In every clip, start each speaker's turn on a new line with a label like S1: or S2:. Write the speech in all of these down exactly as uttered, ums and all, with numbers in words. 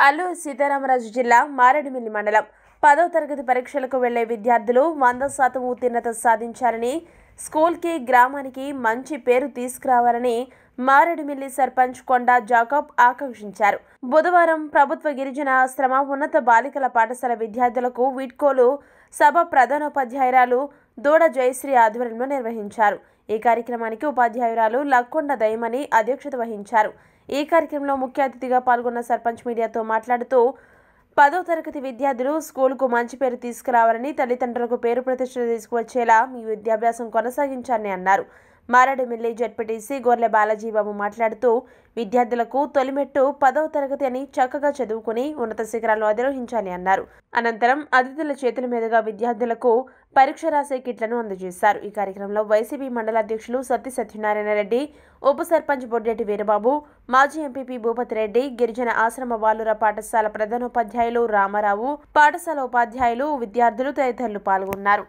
S1: అల్లూరి సీతారామరాజు జిల్లా మారేడుమిల్లి మండలం పదో తరగతి పరీక్షలకు వెళ్లే విద్యార్థులు వంద శాతం ఉత్తీర్ణత సాధించాలని, స్కూల్కి గ్రామానికి మంచి పేరు తీసుకురావాలని మారేడుమిల్లి సర్పంచ్ కొండా జాకబ్ ఆకాంక్షించారు. బుధవారం ప్రభుత్వ గిరిజన ఆశ్రమ ఉన్నత బాలికల పాఠశాల విద్యార్థులకు వీడ్కోలు సభ ప్రధానోపాధ్యాయురాలు దూడ జయశ్రీ ఆధ్వర్యంలో నిర్వహించారు. ఈ కార్యక్రమానికి ఉపాధ్యాయురాలు లక్కొండ దయమని అధ్యక్షత వహించారు. ఈ కార్యక్రమంలో ముఖ్య అతిథిగా పాల్గొన్న సర్పంచ్ మీడియాతో మాట్లాడుతూ పదో తరగతి విద్యార్థులు స్కూలుకు మంచి పేరు తీసుకురావాలని, తల్లిదండ్రులకు పేరు ప్రతిష్టలు తీసుకువచ్చేలా మీ విద్యాభ్యాసం కొనసాగించాలని అన్నారు. మారేడుమిల్లి జెడ్పీటీసీ గొర్లె బాలాజీబాబు మాట్లాడుతూ విద్యార్థులకు తొలిమెట్టు పదవ తరగతి అని చక్కగా చదువుకుని ఉన్నత శిఖరాలను అధిరోహించాలని అన్నారు. అనంతరం అతిథుల చేతుల మీదుగా విద్యార్థులకు పరీక్ష రాసే కిట్లను అందజేశారు. ఈ కార్యక్రమంలో వైసీపీ మండల అధ్యక్షులు సత్తి సత్యనారాయణ రెడ్డి, ఉప సర్పంచ్ బొడ్డెటి వీరబాబు, మాజీ ఎంపీపీ భూపతి రెడ్డి, గిరిజన ఆశ్రమ బాలుర పాఠశాల ప్రధానోపాధ్యాయులు రామారావు, పాఠశాల ఉపాధ్యాయులు, విద్యార్థులు తదితరులు పాల్గొన్నారు.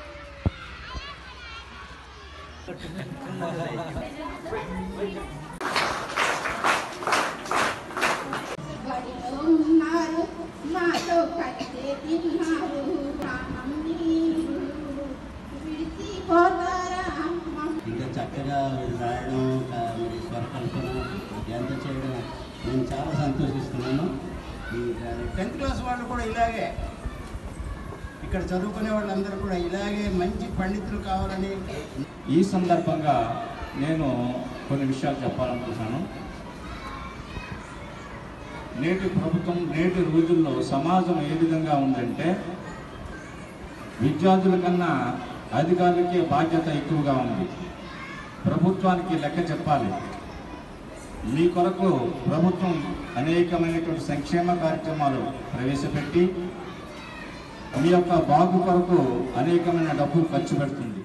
S2: ఇంకా చక్కగా రాయడం, మరి స్వరకల్పన ఎంత చేయడం నేను చాలా సంతోషిస్తున్నాను. టెన్త్ క్లాస్ వాళ్ళు కూడా ఇలాగే, ఇక్కడ చదువుకునే వాళ్ళందరూ కూడా ఇలాగే మంచి పండితులు కావాలని.
S3: ఈ సందర్భంగా నేను కొన్ని విషయాలు చెప్పాలనుకుంటున్నాను. నేటి ప్రభుత్వం, నేటి రోజుల్లో సమాజం ఏ విధంగా ఉందంటే విద్యార్థుల కన్నా అధికారులకే బాధ్యత ఎక్కువగా ఉంది. ప్రభుత్వానికి లెక్క చెప్పాలి. మీ కొరకు ప్రభుత్వం అనేకమైనటువంటి సంక్షేమ కార్యక్రమాలు ప్రవేశపెట్టి మీ యొక్క బాగు కొరకు అనేకమైన డబ్బు ఖర్చు పెడుతుంది.